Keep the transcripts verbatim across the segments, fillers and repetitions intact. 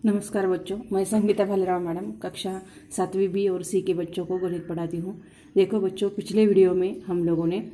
नमस्कार बच्चों, मैं संगीता भालेराव मैडम कक्षा सातवीं बी और सी के बच्चों को गणित पढ़ाती हूँ। देखो बच्चों, पिछले वीडियो में हम लोगों ने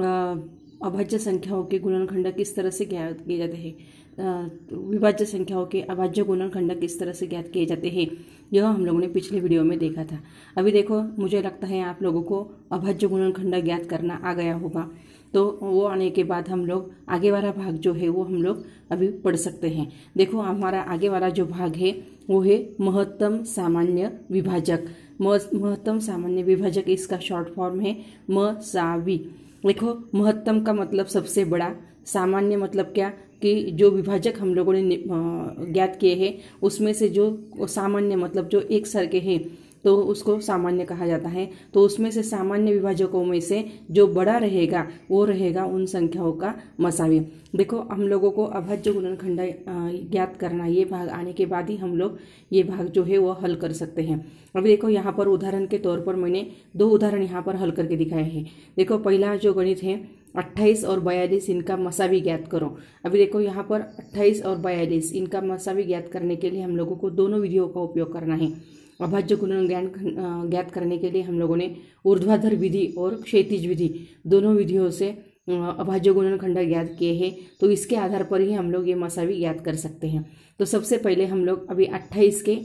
अभाज्य संख्याओं के गुणनखंड किस तरह से ज्ञात किए जाते हैं, विभाज्य संख्याओं के अभाज्य गुणनखंड किस तरह से ज्ञात किए जाते हैं, यह हम लोगों ने पिछले वीडियो में देखा था। अभी देखो, मुझे लगता है आप लोगों को अभाज्य गुणनखंड ज्ञात करना आ गया होगा, तो वो आने के बाद हम लोग आगे वाला भाग जो है वो हम लोग अभी पढ़ सकते हैं। देखो, हमारा आगे वाला जो भाग है वो है महत्तम सामान्य विभाजक। महत्तम सामान्य विभाजक इसका शॉर्ट फॉर्म है म सा वी। देखो, महत्तम का मतलब सबसे बड़ा, सामान्य मतलब क्या कि जो विभाजक हम लोगों ने ज्ञात किए हैं उसमें से जो सामान्य मतलब जो एक सर के हैं तो उसको सामान्य कहा जाता है। तो उसमें से सामान्य विभाजकों में से जो बड़ा रहेगा वो रहेगा उन संख्याओं का मसावी। देखो, हम लोगों को अभाज्य गुणनखंड ज्ञात करना, ये भाग आने के बाद ही हम लोग ये भाग जो है वो हल कर सकते हैं। अभी देखो, यहाँ पर उदाहरण के तौर पर मैंने दो उदाहरण यहाँ पर हल करके दिखाए हैं। देखो, पहला जो गणित है अट्ठाईस और बयालीस, इनका मसावी ज्ञात करो। अभी देखो, यहाँ पर अट्ठाईस और बयालीस इनका मसावी ज्ञात करने के लिए हम लोगों को दोनों विधियों का उपयोग करना है। अभाज्य गुणन ज्ञान ज्ञात करने के लिए हम लोगों ने ऊर्ध्वाधर विधि और क्षैतिज विधि दोनों विधियों से अभाज्य गुणनखंड ज्ञात किए हैं। तो इसके आधार पर ही हम लोग ये मसावी ज्ञात कर सकते हैं। तो सबसे पहले हम लोग अभी अट्ठाईस के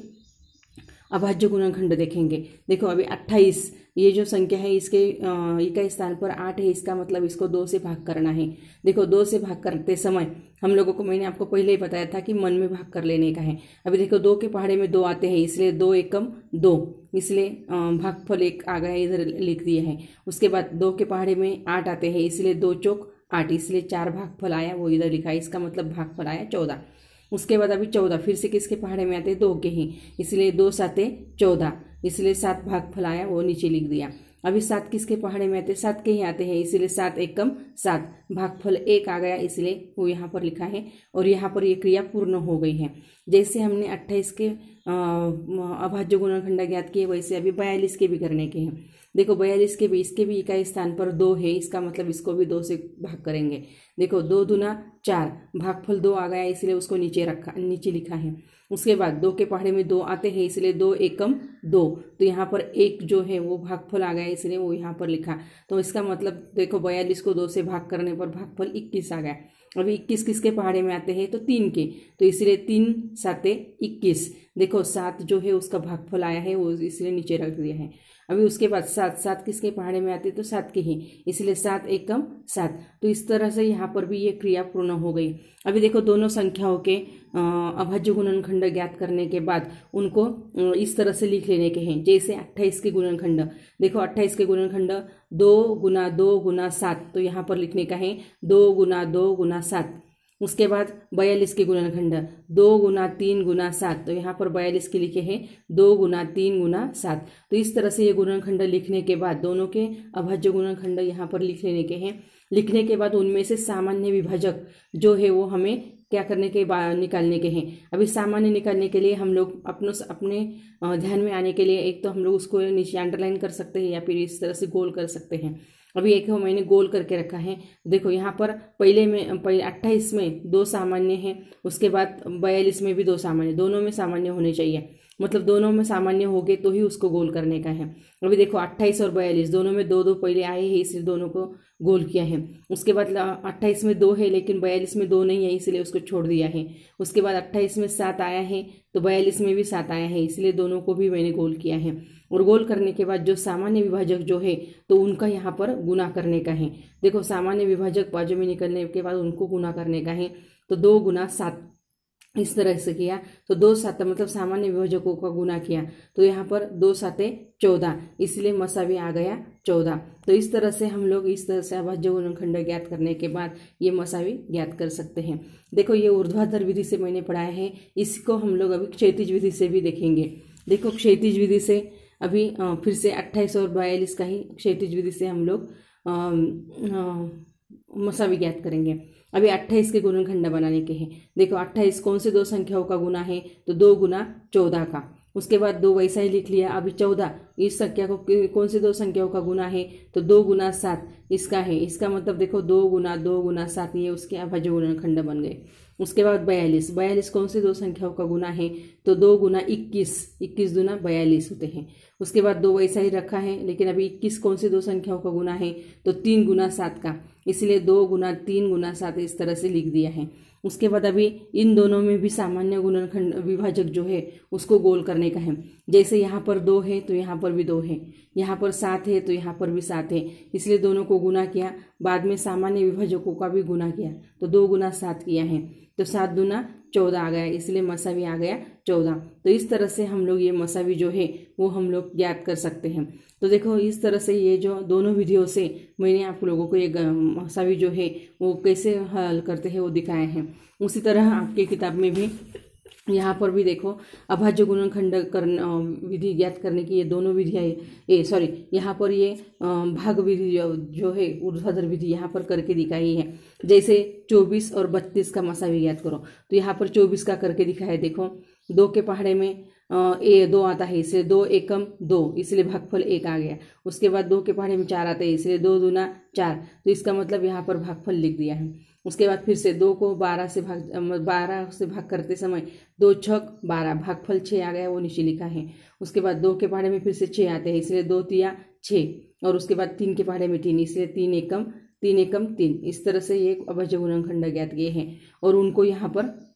अभाज्य गुणनखंड देखेंगे। देखो, अभी अट्ठाईस ये जो संख्या है इसके इकाई स्थान पर आठ है, इसका मतलब इसको दो से भाग करना है। देखो, दो से भाग करते समय हम लोगों को, मैंने आपको पहले ही बताया था कि मन में भाग कर लेने का है। अभी देखो, दो के पहाड़े में दो आते हैं, इसलिए दो एकम दो, इसलिए भागफल एक आ गया, इधर लिख दिया है। उसके बाद दो के पहाड़े में आठ आते हैं, इसलिए दो चौक आठ, इसलिए चार भागफल आया, वो इधर लिखा है। इसका मतलब भागफल आया चौदह। उसके बाद अभी चौदह फिर से किसके पहाड़े में आते हैं, दो के ही, इसलिए दो साते चौदह, इसलिए सात भागफल आया, वो नीचे लिख दिया। अभी सात किसके पहाड़े में आते हैं, सात के ही आते हैं, इसलिए सात एकम सात, भागफल एक आ गया, इसलिए वो यहाँ पर लिखा है। और यहाँ पर ये क्रिया पूर्ण हो गई है। जैसे हमने अट्ठाईस के अभाज्य गुणनखंड ज्ञात किए, वैसे अभी बयालीस के भी करने के हैं। देखो, बयालीस के भी, इसके भी इकाई स्थान पर दो है, इसका मतलब इसको भी दो से भाग करेंगे। देखो, दो दूना चार, भागफल दो आ गया, इसलिए उसको नीचे रखा, नीचे लिखा है। उसके बाद दो के पहाड़े में दो आते हैं, इसलिए दो एकम दो, तो यहाँ पर एक जो है वो भागफल आ गया, इसलिए वो यहाँ पर लिखा। तो इसका मतलब देखो, बयालीस को दो से भाग करने पर भागफल इक्कीस आ गया। अभी इक्कीस किसके पहाड़े में आते हैं, तो तीन के, तो इसलिए तीन साते इक्कीस। देखो, सात जो है उसका भागफल आया है, वो इसलिए नीचे रख दिया है। अभी उसके बाद सात, सात किसके पहाड़े में आते हैं, तो सात के ही, इसलिए सात एकम सात। तो इस तरह से यहाँ पर भी ये क्रिया पूर्ण हो गई। अभी देखो, दोनों संख्याओं के अभाज्य गुणनखंड ज्ञात करने के बाद उनको इस तरह से लिख लेने के हैं। जैसे अट्ठाईस के गुणनखंड, देखो अट्ठाईस के गुणनखंड दो गुना दो गुना सात, तो यहाँ पर लिखने का है दो गुना दो गुना सात। उसके बाद बयालीस के गुणनखंड दो गुना तीन गुना सात, तो यहाँ पर बयालीस के लिखे हैं दो गुना तीन गुना सात। तो इस तरह से ये गुणनखंड लिखने के बाद दोनों के अभाज्य गुणनखंड यहाँ पर लिख लेने के हैं। लिखने के बाद उनमें से सामान्य विभाजक जो है वो हमें क्या करने के बाद निकालने के हैं। अभी सामान्य निकालने के लिए हम लोग अपनों अपने ध्यान में आने के लिए एक तो हम लोग उसको नीचे अंडरलाइन कर सकते हैं या फिर इस तरह से गोल कर सकते हैं। अभी एक मैंने गोल करके रखा है। देखो, यहाँ पर पहले में पहले अट्ठाईस में दो सामान्य हैं, उसके बाद बयालीस में भी दो सामान्य, दोनों में सामान्य होने चाहिए, मतलब दोनों में सामान्य हो गए तो ही उसको गोल करने का है। अभी देखो, अट्ठाईस और बयालीस दोनों में दो दो पहले आए हैं, इसलिए दोनों को गोल किया है। उसके बाद अट्ठाईस में दो है लेकिन बयालीस में दो नहीं है, इसलिए उसको छोड़ दिया है। उसके बाद अट्ठाईस में सात आया है तो बयालीस में भी सात आया है, इसलिए दोनों को भी मैंने गोल किया है। और गोल करने के बाद जो सामान्य विभाजक जो है तो उनका यहाँ पर गुना करने का है। देखो, सामान्य विभाजक बाजू में निकलने के बाद उनको गुना करने का है। तो दो गुना सात इस तरह से किया, तो दो सात मतलब सामान्य विभाजकों का गुना किया, तो यहाँ पर दो साते चौदह, इसलिए मसावी आ गया चौदह। तो इस तरह से हम लोग इस तरह से अभाज्य गुणनखंड ज्ञात करने के बाद ये मसावी ज्ञात कर सकते हैं। देखो, ये ऊर्ध्वाधर विधि से मैंने पढ़ाया है, इसको हम लोग अभी क्षैतिज विधि से भी देखेंगे। देखो, क्षैतिज विधि से अभी फिर से अट्ठाईस और बयालीस का ही क्षैतिज विधि से हम लोग मसावी ज्ञात करेंगे। अभी अट्ठाईस के गुणनखंड बनाने के हैं। देखो, अट्ठाईस कौन से दो संख्याओं का गुना है, तो दो गुना चौदह का। उसके बाद दो वैसा ही लिख लिया। अभी चौदह इस संख्या को कौन से दो संख्याओं का गुना है, तो दो गुना सात इसका है। इसका मतलब देखो, दो गुना दो गुना सात, ये उसके अभाज्य गुणनखंड बन गए। उसके बाद बयालीस, बयालीस कौन सी दो संख्याओं का गुना है, तो दो गुना इक्कीस, इक्कीस दूना बयालीस होते हैं। उसके बाद दो वैसा ही रखा है, लेकिन अभी इक्कीस कौन सी दो संख्याओं का गुना है, तो तीन गुना सात का, इसलिए दो गुना तीन गुना सात इस तरह से लिख दिया है। उसके बाद अभी इन दोनों में भी सामान्य गुणनखंड विभाजक जो है उसको गोल करने का है। जैसे यहाँ पर दो है तो यहाँ पर भी दो है, यहाँ पर सात है तो यहाँ पर भी सात है, इसलिए दोनों को गुना किया, बाद में सामान्य विभाजकों का भी गुना किया, तो दो गुना सात किया है, तो सात दूना चौदह आ गया, इसलिए मसावी आ गया चौदह। तो इस तरह से हम लोग ये मसावी जो है वो हम लोग ज्ञात कर सकते हैं। तो देखो इस तरह से ये जो दोनों विधियों से मैंने आप लोगों को ये मसावी जो है वो कैसे हल करते हैं वो दिखाए हैं। उसी तरह आपके किताब में भी यहाँ पर भी देखो अभाज्य गुणनखंड करना विधि ज्ञात करने की ये दोनों विधियाँ, ये सॉरी यहाँ पर ये भाग विधि जो, जो है ऊर्ध्वाधर विधि यहाँ पर करके दिखाई है। जैसे चौबीस और बत्तीस का मसावी ज्ञात करो, तो यहाँ पर चौबीस का करके दिखाया है। देखो दो के पहाड़े में ए दो आता है, इसलिए दो एकम दो, इसलिए भागफल एक आ गया। उसके बाद दो के पहाड़े में चार आता है, इसलिए दो दूना चार, तो इसका मतलब यहाँ पर भागफल लिख दिया है। उसके बाद फिर से दो को बारह से भाग बारह से भाग करते समय दो छक बारह, भागफल छः आ गया, वो नीचे लिखा है। उसके बाद दो के पहाड़े में फिर से छः आते हैं, इसलिए दो तिया छः, और उसके बाद तीन के पहाड़े में तीन, इसलिए तीन एकम तीन एकम तीन। इस तरह से ये अभाज्य गुणनखंड ज्ञात किए हैं, और उनको यहाँ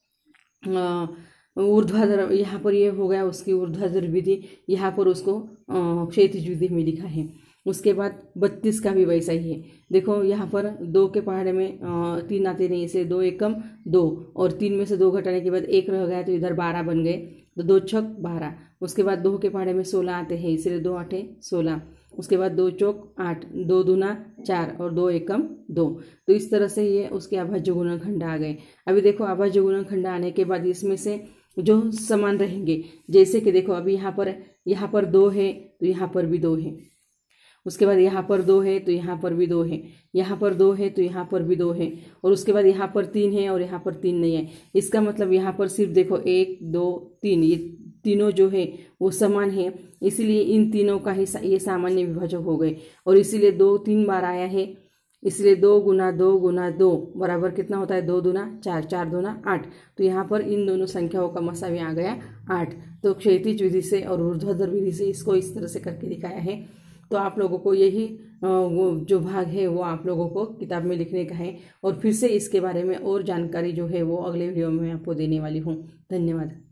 पर ऊर्ध्वाधर, यहाँ पर ये हो गया उसकी ऊर्ध्वाधर विधि, यहाँ पर उसको क्षैतिज विधि में लिखा है। उसके बाद बत्तीस का भी वैसा ही है। देखो यहाँ पर दो के पहाड़े में तीन आते नहीं, इसलिए दो एकम दो, और तीन में से दो घटाने के बाद एक रह गया, तो इधर बारह बन गए, तो दो छक बारह। उसके बाद दो के पहाड़े में सोलह आते हैं, इसलिए दो आठे सोलह। उसके बाद दो चौक आठ, दो दूना चार, और दो एकम दो। तो इस तरह से ये उसके अभाज्य गुणनखंड आ गए। अभी देखो अभाज्य गुणनखंड आने के बाद इसमें से जो समान रहेंगे, जैसे कि देखो अभी यहाँ पर यहाँ पर दो है तो यहाँ पर भी दो है, उसके बाद यहाँ पर दो है तो यहाँ पर भी दो है, यहाँ पर दो है तो यहाँ पर भी दो है, और उसके बाद यहाँ पर तीन है और यहाँ पर तीन नहीं है। इसका मतलब यहाँ पर सिर्फ देखो एक दो तीन, ये तीनों जो है वो समान है, इसीलिए इन तीनों का ही ये सामान्य विभाजक हो गए, और इसीलिए दो तीन बार आया है, इसलिए दो गुना दो गुना दो बराबर कितना होता है, दो दूना चार, चार दूना आठ। तो यहाँ पर इन दोनों संख्याओं का मसावी आ गया आठ। तो क्षैतिज विधि से और ऊर्ध्वाधर विधि से इसको इस तरह से करके दिखाया है। तो आप लोगों को यही वो जो भाग है वो आप लोगों को किताब में लिखने का है, और फिर से इसके बारे में और जानकारी जो है वो अगले वीडियो में आपको देने वाली हूँ। धन्यवाद।